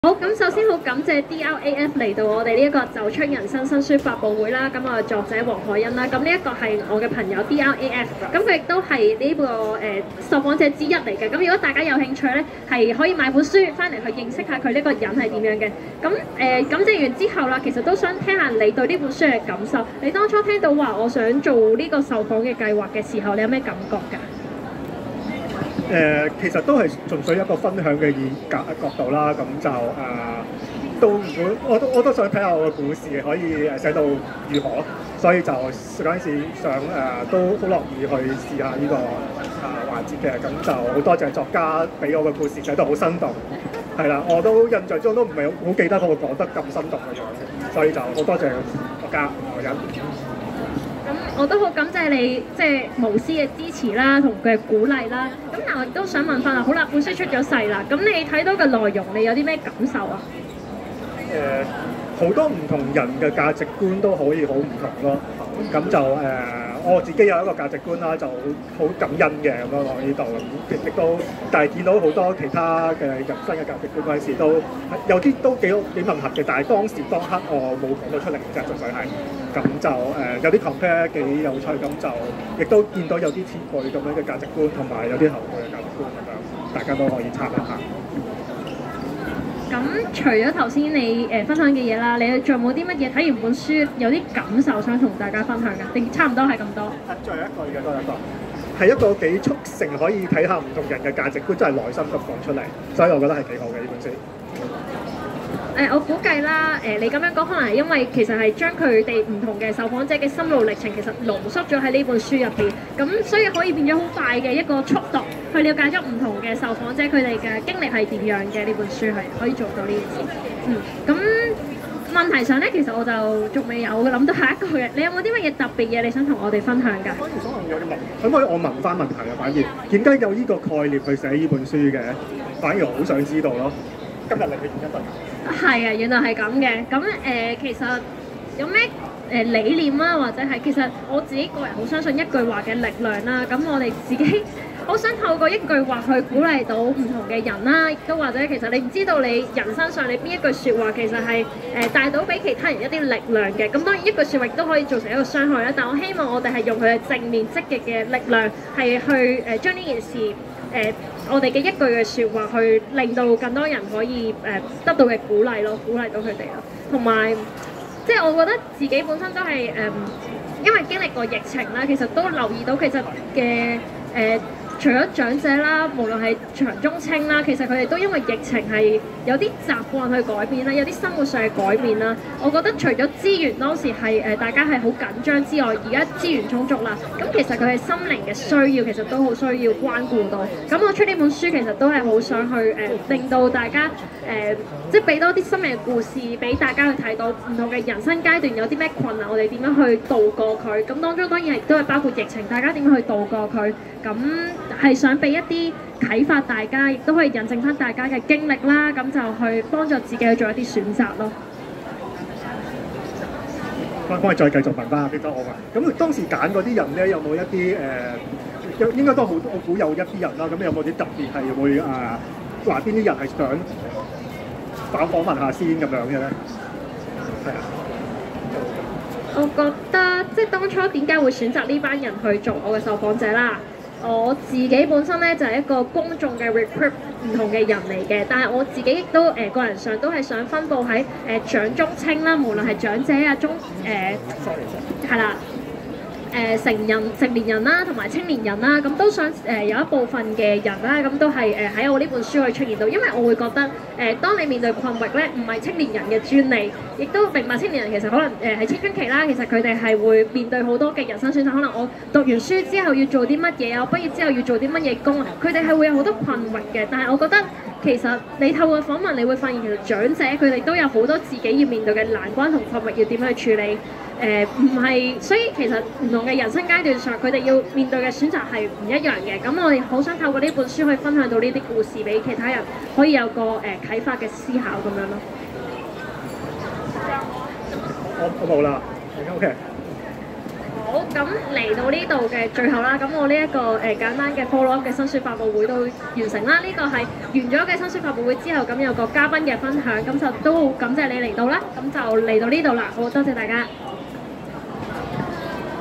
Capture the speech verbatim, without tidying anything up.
好，咁首先好感謝 D R A F 嚟到我哋呢一個走出人生新書發佈會啦。咁我係作者黃海欣啦。咁呢一個係我嘅朋友 D R A F， 咁佢亦都係呢個誒、呃、受訪者之一嚟嘅。咁如果大家有興趣咧，係可以買本書翻嚟去認識下佢呢個人係點樣嘅。咁誒、呃、感謝完之後啦，其實都想聽下你對呢本書嘅感受。你當初聽到話我想做呢個受訪嘅計劃嘅時候，你有咩感覺㗎？ 誒、呃，其實都係純粹一個分享嘅意角角度啦，咁就誒、呃、都唔會，我都我都想睇下我嘅故事可以誒寫到如何，所以就嗰陣時想誒、呃、都好樂意去試下呢、這個啊環節嘅，咁就好多謝作家俾我嘅故事寫到好生動，係啦，我都印象中都唔係好記得我講得咁生動嘅樣，所以就好多謝作家何欣。 咁我都好感謝你即係無私嘅支持啦，同佢嘅鼓勵啦。咁但我亦都想問翻啦，好啦，本書出咗世啦，咁你睇到嘅內容，你有啲咩感受啊？ 誒、呃，好多唔同人嘅價值觀都可以好唔同咯。咁就誒、呃，我自己有一個價值觀啦，就好感恩嘅咁樣喺呢度。亦都，但係見到好多其他嘅人生嘅價值觀嗰陣時，都有啲都幾幾吻合嘅。但係當時當刻我冇講到出嚟，即係純粹係。咁就誒、呃、有啲 compare 幾有趣，咁就亦都見到有啲前輩咁樣嘅價值觀，同埋有啲後輩嘅價值觀咁樣，大家都可以參考下。 咁除咗頭先你誒、呃、分享嘅嘢啦，你仲有冇啲乜嘢睇完本書有啲感受想同大家分享㗎？定差唔多係咁多？ 最後一個嘅多一個，係一個幾促成可以睇下唔同人嘅價值觀，真係內心咁講出嚟，所以我覺得係幾好嘅呢本書。 誒、呃，我估計啦，誒、呃，你咁樣講可能係因為其實係將佢哋唔同嘅受訪者嘅心路歷程，其實濃縮咗喺呢本書入邊，咁所以可以變咗好快嘅一個速度去了解咗唔同嘅受訪者佢哋嘅經歷係點樣嘅。呢本書係可以做到呢件事。嗯，咁問題上咧，其實我就仲未有諗到下一個嘅。你有冇啲乜嘢特別嘢你想同我哋分享㗎？ 反而可能有啲問，可唔可以我問翻問題啊？反而點解有呢個概念去寫呢本書嘅？反而我好想知道咯。今日嚟嘅原因係係啊，原來係咁嘅。咁誒、呃，其實有咩誒、呃、理念啦，或者係其實我自己個人好相信一句話嘅力量啦。咁我哋自己好想透過一句話去鼓勵到唔同嘅人啦，亦都或者其實你唔知道你人生上你邊一句説話其實係誒、呃、帶到俾其他人一啲力量嘅。咁當然一句説話亦都可以造成一個傷害啦。但我希望我哋係用佢嘅正面積極嘅力量，係去誒將呢件事誒。呃我哋嘅一句嘅説話，去令到更多人可以誒、呃、得到嘅鼓勵咯，鼓勵到佢哋咯。同埋，即係我覺得自己本身都係誒、呃，因為經歷過疫情啦，其實都留意到其實嘅誒、呃，除咗長者啦，無論係長中青啦，其實佢哋都因為疫情係有啲習慣去改變啦，有啲生活上嘅改變啦。我覺得除咗資源當時係誒、呃、大家係好緊張之外，而家資源充足啦，咁其實佢係心靈嘅需要，其實都好需要關顧到。咁我出呢本書其實都係好想去誒、呃，令到大家誒、呃，即係俾多啲生命嘅故事俾大家去睇到唔同嘅人生階段有啲咩困難，我哋點樣去度過佢。咁當中當然亦都係包括疫情，大家點樣去度過佢。咁係想俾一啲啟發大家，亦都可以印證翻大家嘅經歷啦，咁就去幫助自己去做一啲選擇咯。 幫幫你再繼續問翻下邊多我問。咁當時揀嗰啲人咧，有冇一啲誒、呃？應該都好，我估有一啲人啦。咁有冇啲特別係會誒話邊啲人係想訪訪問下先咁樣嘅咧？係啊。 我覺得即係當初點解會選擇呢班人去做我嘅受訪者啦？我自己本身咧就係、是、一個公眾嘅 recruit 唔同嘅人嚟嘅，但係我自己亦都誒、呃、個人上都係想分佈喺誒長中青啦，無論係長者啊、中誒係啦。誒、呃、成人成年人啦，同埋青年人啦，咁都想誒、呃、有一部分嘅人啦，咁都係誒喺我呢本書去出現到，因為我會覺得誒、呃，當你面對困惑咧，唔係青年人嘅專利，亦都明白青年人其實可能誒係、呃、青春期啦，其實佢哋係會面對好多嘅人生選擇，可能我讀完書之後要做啲乜嘢啊，我畢業之後要做啲乜嘢工啊，佢哋係會有好多困惑嘅，但係我覺得其實你透過訪問，你會發現其實長者佢哋都有好多自己要面對嘅難關同困惑要點樣去處理。誒唔係，所以其實唔同嘅人生階段上，佢哋要面對嘅選擇係唔一樣嘅。咁我哋好想透過呢本書去分享到呢啲故事俾其他人，可以有個誒、呃、啟發嘅思考咁樣咯。 我我冇啦，OK。 好，咁嚟到呢度嘅最後啦，咁我呢、這、一個誒、呃、簡單嘅 follow up 嘅新書發佈會都完成啦。呢、這個係完咗嘅新書發佈會之後，咁有個嘉賓嘅分享，咁就都好感謝你嚟到啦，咁就嚟到呢度啦，好多謝大家。